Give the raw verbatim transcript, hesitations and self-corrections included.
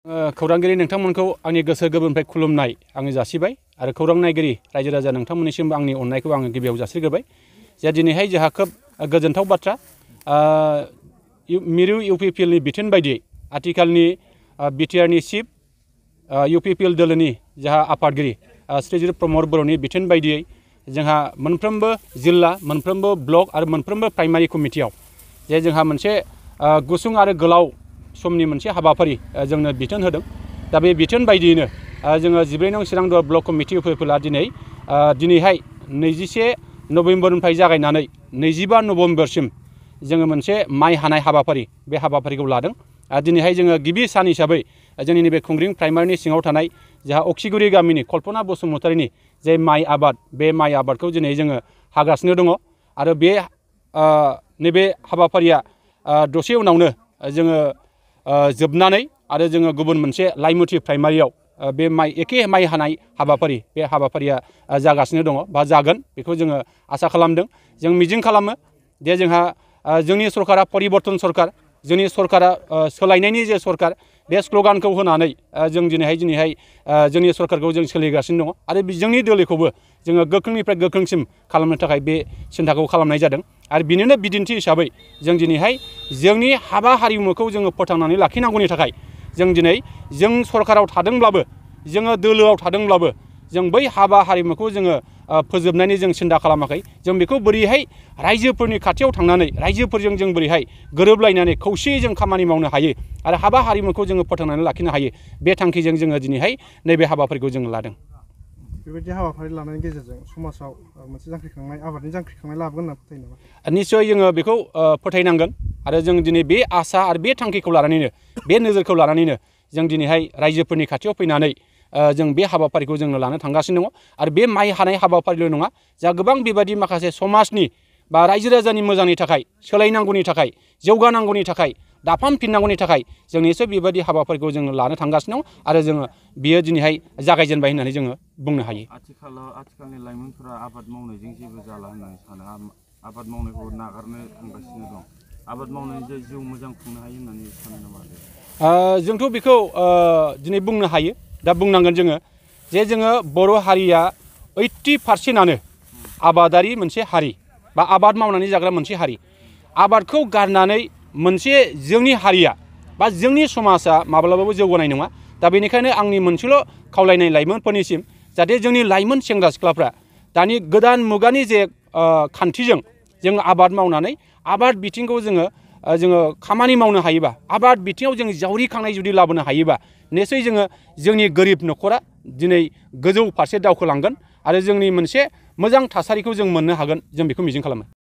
खौरांगिरि नोंथांमोनखौ आंनि गोसो गोरबोनिफ्राय खुलुमनाय आङो जासिबाय आरो खौरां नायगिरि रायजो राजा नोंथांमोननिसिम आंनि अननायखौ आङो गिबियाव जासिग्रोबाय। जे दिनैहाय जोंहा खोब गोजोनथाव बाथ्रा मिरु इउपिपिएलनि बिथोन बायदियै आथिखालनि बिटिआरनि चिफ इउपिपिएल दोलोनि जोंहा आफादगिरि श्रीजुत प्रमद बर'नि बिथोन बायदियै जोंहा मोनफ्रोमबो जिल्ला मोनफ्रोमबो ब्लक आरो मोनफ्रोमबो प्राइमारि कमिटियाव जे जोंहा मोनसे गुसुं आरो गोलाव समनि मोनसे हाबाफारि जोंनो बिथोन होदों। दा बे बिथोन बायदियैनो जोङो जिब्रै नं चिरांदुवार ब्लक कमिटि इउपिपिएलआ दिनै दिनैहाय नैजिसे नभेम्बरनिफ्राय जागायनानै नैजिबा नभेम्बरसिम जोङो मोनसे माइ हानाय हाबाफारि बे हाबाफारिखौ लादों। दिनैहाय जोङो गिबि सान हिसाबै जोंनि नैबे खुंग्रिं प्राइमारिनि सिङाव थानाय जोंहा अक्सिगुरि गामिनि कल्पना बसुमतारीनि जे माइ आबाद बे माइ आबादखौ दिनै जोङो हागासिनो दङ आरो बे नैबे हाबाफारिया दसे उनावनो जोङो जोबनानै आरो जोङो गुबुन मोनसे लाइमुथि प्राइमारियाव बे माइ एखे माइ हानाय हाबाफारि बे हाबाफारिया जागासिनो दङ बा जागोन बेखौ जोङो आसा खालामदों। जों मिजिं खालामो जे जोंहा जोंनि सरकारा परिबर्तन सरकार जोंनि सरकारा सोलायनायनि जे सरकार बे स्ल'गानखौ होनानै जों दिनैहाय दिनैहाय जोंनि सरकारखौ जों सोलिगासिनो दङ आरो जोंनि दोलोखौबो जोङो गोख्रोंनिफ्राय गोख्रोंसिम खालामनो थाखाय बे सिन्थाखौ खालामनाय जादों। आरो बिनिनो बिदिन्थि हिसाबै जों दिनैहाय जोंनि हाबा हारिमुखौ जोङो फोथांनानै लाखिनांगौनि थाखाय जों दिनै जों सरकाराव थादोंब्लाबो जोङो दोलोआव थादोंब्लाबो जों बै हाबा हारिमुखौ जोङो फोजोबनायनि जों सिन्था खालामाखै। जों बेखौ बोरैहाय रायजोफोरनि खाथियाव थांनानै रायजोफोरजों जों बोरैहाय गोरोबलायनानै खौसेयै जों खामानि मावनो हायो आरो हाबा हारिमुखौ जोङो फोथांनानै लाखिनो हायो बे थांखिजों जोङो दिनैहाय नैबे हाबाफारिखौ जों लादों। बेबायदि हाबाफारि लानायनि गेजेरजों समाजाव मोनसे जांख्रिखांनाय आबादनि जांख्रिखांनाय लाबोगोन होनना फोथायो नामा? निस्सय जोङो बेखौ फोथायनांगोन आरो जों दिनै बे आसा आरो बे थांखिखौ लानानैनो बे नोजोरखौ लानानैनो जों दिनैहाय रायजोफोरनि खाथियाव फैनानै जों बे हाबाफारिखौ जोङो लानो थांगासिनो दङ। आरो बे माइ हानाय हाबाफारिल' नङा जोंहा गोबां बेबायदि माखासे समाजनि बा रायजो राजानि मोजांनि थाखाय सोलायनांगौनि थाखाय जौगानांगौनि थाखाय दाफामफिननांगौनि थाखाय जों निस्सय बेबायदि हाबाफारिखौ जोङो लानो थांगासिनो दं आरो जोङो बियो दिनैहाय जागायजेनबाय होननानै जोङो बुंनो हायो। आथिखालाव आथिखालनि लाइमोनफोरा आबाद मावनायजों जेबो जाला होननानै सानो आबाद मावनायखौ नागारनो थांगासिनो दं। आबाद मावनानै जे जिउ मोजां खुंनो हायो होननानै सानो नामा? जोंथ' बेखौ दिनै बुंनो हायो। दा बुंनांगोन जोङो जे जोङो बर' हारिया ओइटि पारसेन्टआनो आबादारि मोनसे हारि बा आबाद मावनानै जाग्रा मोनसे हारि। आबादखौ गारनानै मोनसे जोंनि हारिया बा जोंनि समाजा माब्लाबाबो जौगानाय नङा। दा बेनिखायनो आंनि मोनसेल' खावलायनाय लाइमोनफोरनिसिम जाहाथे जोंनि लाइमोन सेंग्रा सिख्लाफ्रा दानि गोदान मुगानि जे खान्थिजों जों आबाद मावनानै आबाद बिथिंखौ जोङो जोङो खामानि मावनो हायोबा आबाद बिथिङाव जों जावरिखांनाय जुदि लाबोनो हायोबा निस्सय जोङो जोंनि गोरिब न'खरा दिनै गोजौ फारसे दावखोलांगोन आरो जोंनि मोनसे मोजां थासारिखौ जों मोननो हागोन जों बेखौ मिजिं खालामो।